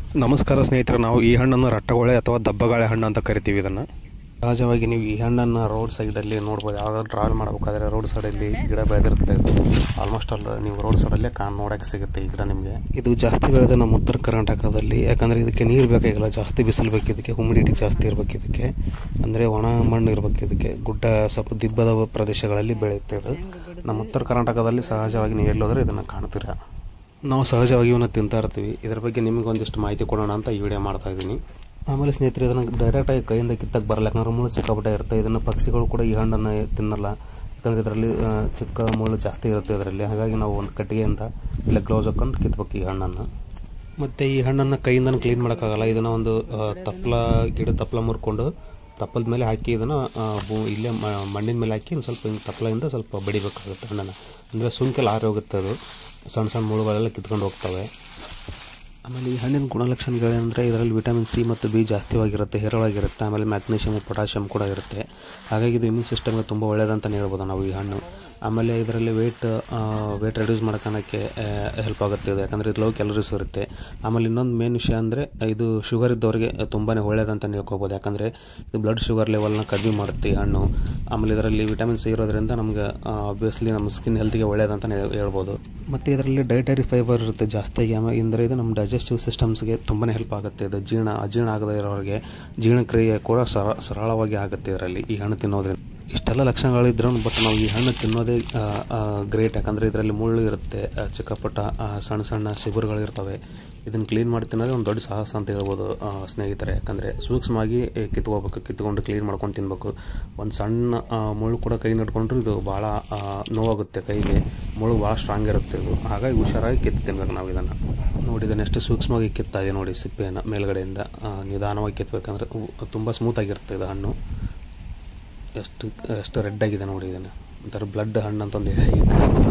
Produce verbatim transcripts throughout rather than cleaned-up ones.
ನಮಸ್ಕಾರ ಸ್ನೇಹಿತರೆ, ನಾವು ಈ ಹಣ್ಣನ್ನು ರಟ್ಟಗೊಳೆ ಅಥವಾ ದಬ್ಬಗಾಳೆ ಹಣ್ಣು ಅಂತ ಕರಿತೀವಿ. ಇದನ್ನು ಸಹಜವಾಗಿ ನೀವು ಈ ಹಣ್ಣನ್ನು ರೋಡ್ ಸೈಡಲ್ಲಿ ನೋಡ್ಬೋದು. ಯಾವ್ದಾದ್ರು ಟ್ರಾವೆಲ್ ಮಾಡಬೇಕಾದ್ರೆ ರೋಡ್ ಸೈಡಲ್ಲಿ ಗಿಡ ಬೆಳೆದಿರುತ್ತೆ. ಇದು ಆಲ್ಮೋಸ್ಟ್ ಅಲ್ಲಿ ನೀವು ರೋಡ್ ಸೈಡಲ್ಲೇ ಕಾಣ್ ನೋಡೋಕ್ಕೆ ಸಿಗುತ್ತೆ ಈ ಗಿಡ ನಿಮಗೆ. ಇದು ಜಾಸ್ತಿ ಬೆಳೆದ ನಮ್ಮ ಉತ್ತರ ಕರ್ನಾಟಕದಲ್ಲಿ, ಯಾಕಂದರೆ ಇದಕ್ಕೆ ನೀರು ಬೇಕಾಗಿಲ್ಲ, ಜಾಸ್ತಿ ಬಿಸಿಲು ಬೇಕು ಇದಕ್ಕೆ, ಹ್ಯುಮಿಡಿಟಿ ಜಾಸ್ತಿ ಇರಬೇಕು ಇದಕ್ಕೆ, ಅಂದರೆ ಒಣ ಮಣ್ಣು ಇರಬೇಕು ಇದಕ್ಕೆ, ಗುಡ್ಡ ಸ್ವಲ್ಪ ದಿಬ್ಬದ ಪ್ರದೇಶಗಳಲ್ಲಿ ಬೆಳೆಯುತ್ತೆ ಇದು. ನಮ್ಮ ಉತ್ತರ ಕರ್ನಾಟಕದಲ್ಲಿ ಸಹಜವಾಗಿ ನೀವು ಎಲ್ಲೋದ್ರೆ ಇದನ್ನು ಕಾಣ್ತೀರಾ. ನಾವು ಸಹಜವಾಗಿ ಇವನ್ನ ತಿಂತಾ ಇರ್ತೀವಿ. ಇದರ ಬಗ್ಗೆ ನಿಮಗೆ ಒಂದಿಷ್ಟು ಮಾಹಿತಿ ಕೊಡೋಣ ಅಂತ ಈ ವಿಡಿಯೋ ಮಾಡ್ತಾ ಇದ್ದೀನಿ. ಆಮೇಲೆ ಸ್ನೇಹಿತರೆ, ಇದನ್ನು ಡೈರೆಕ್ಟಾಗಿ ಕೈಯಿಂದ ಕಿತ್ತಕ್ಕೆ ಬರಲ್ಲ, ಯಾಕಂದ್ರೆ ಮುಳ್ಳು ಸಿಕ್ಕಾಪಟ್ಟೆ ಇರುತ್ತೆ. ಇದನ್ನು ಪಕ್ಷಿಗಳು ಕೂಡ ಈ ಹಣ್ಣನ್ನು ತಿನ್ನಲ್ಲ, ಯಾಕಂದರೆ ಇದರಲ್ಲಿ ಚಿಕ್ಕ ಮುಳ್ಳು ಜಾಸ್ತಿ ಇರುತ್ತೆ ಇದರಲ್ಲಿ. ಹಾಗಾಗಿ ನಾವು ಒಂದು ಕಟ್ಟಿಗೆಯಿಂದ ಇಲ್ಲ ಗ್ಲೌಸ್ ಹಾಕೊಂಡು ಕಿತ್ಬೇಕು ಈ ಹಣ್ಣನ್ನು. ಮತ್ತು ಈ ಹಣ್ಣನ್ನು ಕೈಯಿಂದ ಕ್ಲೀನ್ ಮಾಡೋಕ್ಕಾಗಲ್ಲ. ಇದನ್ನು ಒಂದು ತಪ್ಪಲ ಗಿಡ ತಪ್ಪಲ ಮುರ್ಕೊಂಡು ತಪ್ಪಲದ ಮೇಲೆ ಹಾಕಿ ಇದನ್ನು ಇಲ್ಲೇ ಮಣ್ಣಿನ ಮೇಲೆ ಹಾಕಿ ಒಂದು ಸ್ವಲ್ಪ ಹಿಂಗೆ ತಪ್ಪಲೆಯಿಂದ ಸ್ವಲ್ಪ ಬಡಿಬೇಕಾಗುತ್ತೆ ಹಣ್ಣನ್ನು. ಅಂದರೆ ಸುಂಕೆಲ್ಲ ಆರಿ ಹೋಗುತ್ತೆ, ಅದು ಸಣ್ಣ ಸಣ್ಣ ಮುಳುಗಳೆಲ್ಲ ಕಿತ್ಕೊಂಡು ಹೋಗ್ತವೆ. ಆಮೇಲೆ ಈ ಹಣ್ಣಿನ ಗುಣಲಕ್ಷಣಗಳೇನೆಂದರೆ ಇದರಲ್ಲಿ ವಿಟಮಿನ್ ಸಿ ಮತ್ತು ಬಿ ಜಾಸ್ತಿವಾಗಿರುತ್ತೆ, ಹೇರಳವಾಗಿರುತ್ತೆ. ಆಮೇಲೆ ಮ್ಯಾಗ್ನೀಷಿಯಮ್ ಪೊಟ್ಯಾಷಿಯಮ್ ಕೂಡ ಇರುತ್ತೆ. ಹಾಗಾಗಿ ಇದು ಇಮ್ಯೂನ್ ಸಿಸ್ಟಮ್ಗೆ ತುಂಬ ಒಳ್ಳೆಯದಂತಲೇ ಹೇಳ್ಬೋದು ನಾವು ಈ ಹಣ್ಣು. ಆಮೇಲೆ ಇದರಲ್ಲಿ ವೆಯ್ಟ್ ವೆಯ್ಟ್ ರೆಡ್ಯೂಸ್ ಮಾಡೋಕ್ಕೆ ಹೆಲ್ಪ್ ಆಗುತ್ತೆ ಇದು, ಯಾಕಂದರೆ ಇದು ಲೋ ಕ್ಯಾಲರೀಸ್ ಇರುತ್ತೆ. ಆಮೇಲೆ ಇನ್ನೊಂದು ಮೇನ್ ವಿಷಯ ಅಂದರೆ ಇದು ಶುಗರ್ ಇದ್ದವರಿಗೆ ತುಂಬಾ ಒಳ್ಳೆಯದಂತ ಹೇಳ್ಕೊಬೋದು, ಯಾಕಂದರೆ ಇದು ಬ್ಲಡ್ ಶುಗರ್ ಲೆವೆಲ್ನ ಕಡಿಮೆ ಮಾಡುತ್ತೆ ಈ ಹಣ್ಣು. ಆಮೇಲೆ ಇದರಲ್ಲಿ ವಿಟಮಿನ್ ಸಿ ಇರೋದ್ರಿಂದ ನಮ್ಗೆ ಆಬ್ವಿಯಸ್ಲಿ ನಮ್ಮ ಸ್ಕಿನ್ ಹೆಲ್ತ್ಗೆ ಒಳ್ಳೆಯದಂತ ಹೇಳ್ಬೋದು. ಮತ್ತು ಇದರಲ್ಲಿ ಡೈಟರಿ ಫೈಬರ್ ಇರುತ್ತೆ ಜಾಸ್ತಿಯಾಗಿ. ಆಮೇಲೆ ಅಂದರೆ ಇದು ನಮ್ಮ ಡೈಜೆಸ್ಟಿವ್ ಸಿಸ್ಟಮ್ಸ್ಗೆ ತುಂಬಾ ಹೆಲ್ಪ್ ಆಗುತ್ತೆ. ಇದು ಜೀರ್ಣ ಅಜೀರ್ಣ ಆಗದೇ ಇರೋರಿಗೆ ಜೀರ್ಣಕ್ರಿಯೆ ಕೂಡ ಸರ ಸರಳವಾಗಿ ಆಗುತ್ತೆ ಇದರಲ್ಲಿ ಈ ಹಣ್ಣು ತಿನ್ನೋದ್ರಿಂದ. ಇಷ್ಟೆಲ್ಲ ಲಕ್ಷಣಗಳಿದ್ರೂ ಬಟ್ ನಾವು ಈ ಹಣ್ಣು ತಿನ್ನೋದೇ ಗ್ರೇಟ್, ಯಾಕಂದರೆ ಇದರಲ್ಲಿ ಮುಳ್ಳು ಇರುತ್ತೆ, ಚಿಕ್ಕಪುಟ್ಟ ಸಣ್ಣ ಸಣ್ಣ ಶಿಬುರುಗಳಿರ್ತವೆ. ಇದನ್ನು ಕ್ಲೀನ್ ಮಾಡಿ ತಿನ್ನೋದೇ ಒಂದು ದೊಡ್ಡ ಸಾಹಸ ಅಂತ ಹೇಳ್ಬೋದು ಸ್ನೇಹಿತರೆ. ಯಾಕಂದರೆ ಸೂಕ್ಷ್ಮವಾಗಿ ಕಿತ್ಕೋಬೇಕು, ಕಿತ್ಕೊಂಡು ಕ್ಲೀನ್ ಮಾಡ್ಕೊಂಡು ತಿನ್ನಬೇಕು. ಒಂದು ಸಣ್ಣ ಮುಳ್ಳು ಕೂಡ ಕೈ ನಡ್ಕೊಂಡ್ರು ಇದು ಭಾಳ ನೋವಾಗುತ್ತೆ ಕೈಗೆ, ಮುಳ್ಳು ಭಾಳ ಸ್ಟ್ರಾಂಗ್ ಇರುತ್ತೆ ಇದು. ಹಾಗಾಗಿ ಹುಷಾರಾಗಿ ಕಿತ್ತು ತಿನ್ಬೇಕು ನಾವು ಇದನ್ನು. ನೋಡಿ ಇದನ್ನು ಎಷ್ಟು ಸೂಕ್ಷ್ಮವಾಗಿ ಕಿತ್ತಾ ಇದೆ ನೋಡಿ, ಸಿಪ್ಪೆಯನ್ನು ಮೇಲ್ಗಡೆಯಿಂದ ನಿಧಾನವಾಗಿ ಕಿತ್ತಬೇಕಂದ್ರೆ ತುಂಬ ಸ್ಮೂತಾಗಿರುತ್ತೆ ಇದು ಹಣ್ಣು. ಎಷ್ಟು ಎಷ್ಟು ರೆಡ್ ಆಗಿದೆ ನೋಡಿ, ಇದನ್ನು ಒಂಥರ ಬ್ಲಡ್ ಹಣ್ಣು ಅಂತಂದು ಹೇಳಿ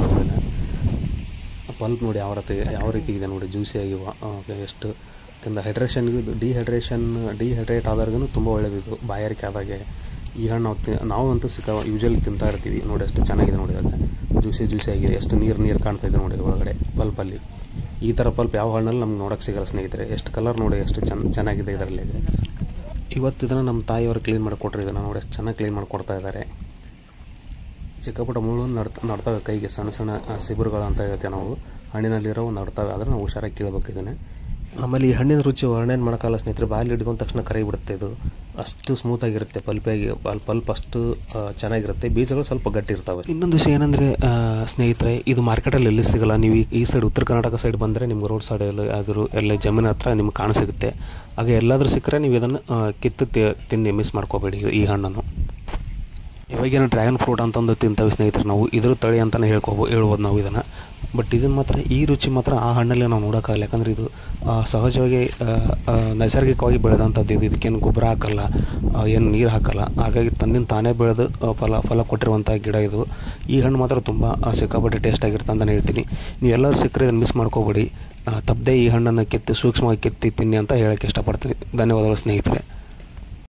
ಪಲ್ಪ್ ನೋಡಿ ಯಾವ ರೀತಿ ಯಾವ ರೀತಿ ಇದೆ ನೋಡಿ, ಜ್ಯೂಸಿಯಾಗಿ ಎಷ್ಟು. ಯಾಕಂದರೆ ಹೈಡ್ರೇಷನ್ಗೆ ಇದು ಡಿಹೈಡ್ರೇಷನ್ ಡಿಹೈಡ್ರೇಟ್ ಆದಾಗೂ ತುಂಬ ಒಳ್ಳೆಯದಿದು, ಬಾಯಾರಿಕೆ ಆದಾಗೆ ಈ ಹಣ್ಣು ನಾವು ತಿ ನಾವು ಅಂತೂ ಸಿಕ್ಕ ಯೂಶ್ವಲಿ ತಿಂತಾ ಇರ್ತೀವಿ. ನೋಡಿ ಎಷ್ಟು ಚೆನ್ನಾಗಿದೆ ನೋಡಿ, ಅದಕ್ಕೆ ಜ್ಯೂಸಿ ಜ್ಯೂಸಿ ಆಗಿದೆ, ಎಷ್ಟು ನೀರು ನೀರು ಕಾಣ್ತಾ ಇದೆ ನೋಡಿ ಒಳಗಡೆ ಪಲ್ಪಲ್ಲಿ. ಈ ಥರ ಪಲ್ಪ್ ಯಾವ ಹಣ್ಣಲ್ಲಿ ನಮ್ಗೆ ನೋಡೋಕ್ಕೆ ಸಿಗಲ್ಲ ಸ್ನೇಹಿತರೆ. ಎಷ್ಟು ಕಲರ್ ನೋಡಿ, ಎಷ್ಟು ಚೆನ್ನ ಚೆನ್ನಾಗಿದೆ ಇದರಲ್ಲಿ. ಇವತ್ತು ಇದನ್ನು ನಮ್ಮ ತಾಯಿಯವರು ಕ್ಲೀನ್ ಮಾಡಿಕೊಟ್ರು. ಇದನ್ನು ನೋಡಿ ಎಷ್ಟು ಚೆನ್ನಾಗಿ ಕ್ಲೀನ್ ಮಾಡಿಕೊಡ್ತಾ ಇದ್ದಾರೆ. ಚಿಕ್ಕಪುಟ್ಟ ಮುಳ್ಳು ನಡ್ತ ನಡ್ತವೆ ಕೈಗೆ, ಸಣ್ಣ ಸಣ್ಣ ಸಿಗುರುಗಳು ಅಂತ ಹೇಳ್ತೇವೆ ನಾವು, ಹಣ್ಣಿನಲ್ಲಿರೋ ನಡ್ತವೆ, ಆದರೆ ನಾವು ಹುಷಾರಾಗಿ ಕೀಳ್ಬೇಕು ಇದನ್ನು. ಆಮೇಲೆ ಈ ಹಣ್ಣಿನ ರುಚಿ ವರ್ಣನೆ ಮಾಡೋಕ್ಕಲ್ಲ ಸ್ನೇಹಿತರೆ, ಬಾಯಲ್ಲಿ ಹಿಡ್ಕೊಂಡ ತಕ್ಷಣ ಕರಗಿ ಬಿಡುತ್ತೆ ಇದು. ಅಷ್ಟು ಸ್ಮೂತಾಗಿರುತ್ತೆ, ಪಲ್ಪಾಗಿ ಪಲ್ ಪಲ್ಪ್ ಅಷ್ಟು ಚೆನ್ನಾಗಿರುತ್ತೆ, ಬೀಜಗಳು ಸ್ವಲ್ಪ ಗಟ್ಟಿ ಇರ್ತವೆ. ಇನ್ನೊಂದು ವಿಷಯ ಏನಂದರೆ ಸ್ನೇಹಿತರೆ, ಇದು ಮಾರ್ಕೆಟಲ್ಲಿ ಎಲ್ಲಿ ಸಿಗೋಲ್ಲ. ನೀವು ಈ ಸೈಡ್ ಉತ್ತರ ಕರ್ನಾಟಕ ಸೈಡ್ ಬಂದರೆ ನಿಮ್ಗೆ ರೋಡ್ ಸೈಡಲ್ಲಿ ಆದರೂ ಎಲ್ಲ ಜಮೀನು ಹತ್ರ ನಿಮ್ಗೆ ಕಾಣಿಸಿಗುತ್ತೆ. ಹಾಗೆ ಎಲ್ಲಾದರೂ ಸಿಕ್ಕರೆ ನೀವು ಇದನ್ನು ಕಿತ್ತು ತಿನ್ನಿ, ಮಿಸ್ ಮಾಡ್ಕೋಬೇಡಿ ಈ ಹಣ್ಣನ್ನು. ಇವಾಗೇನು ಡ್ರ್ಯಾಗನ್ ಫ್ರೂಟ್ ಅಂತಂದು ತಿಂತೇವೆ ಸ್ನೇಹಿತರೆ ನಾವು, ಇದ್ರ ತಳಿ ಅಂತಲೇ ಹೇಳ್ಕೊಬೋ ಹೇಳ್ಬೋದು ನಾವು ಇದನ್ನು. ಬಟ್ ಇದನ್ನು ಮಾತ್ರ ಈ ರುಚಿ ಮಾತ್ರ ಆ ಹಣ್ಣಲ್ಲಿ ನಾವು ನೋಡೋಕ್ಕಾಗಲ್ಲ, ಯಾಕಂದರೆ ಇದು ಸಹಜವಾಗಿ ನೈಸರ್ಗಿಕವಾಗಿ ಬೆಳೆದಂಥದ್ದು ಇದು. ಇದಕ್ಕೇನು ಗೊಬ್ಬರ ಹಾಕಲ್ಲ, ಏನು ನೀರು ಹಾಕಲ್ಲ. ಹಾಗಾಗಿ ತನ್ನಿಂದ ತಾನೇ ಬೆಳೆದು ಫಲ ಫಲ ಕೊಟ್ಟಿರುವಂಥ ಗಿಡ ಇದು. ಈ ಹಣ್ಣು ಮಾತ್ರ ತುಂಬ ಸಿಕ್ಕಾಪಟ್ಟೆ ಟೇಸ್ಟ್ ಆಗಿರುತ್ತೆ ಅಂತಲೇ ಹೇಳ್ತೀನಿ. ನೀವೆಲ್ಲರೂ ಸಿಕ್ಕರೆ ಇದನ್ನು ಮಿಸ್ ಮಾಡ್ಕೋಬೇಡಿ. ತಪ್ಪದೆ ಈ ಹಣ್ಣನ್ನು ಕಿತ್ತು ಸೂಕ್ಷ್ಮವಾಗಿ ಕಿತ್ತಿ ತಿನ್ನಿ ಅಂತ ಹೇಳೋಕ್ಕೆ ಇಷ್ಟಪಡ್ತೀನಿ. ಧನ್ಯವಾದಗಳು ಸ್ನೇಹಿತರೆ.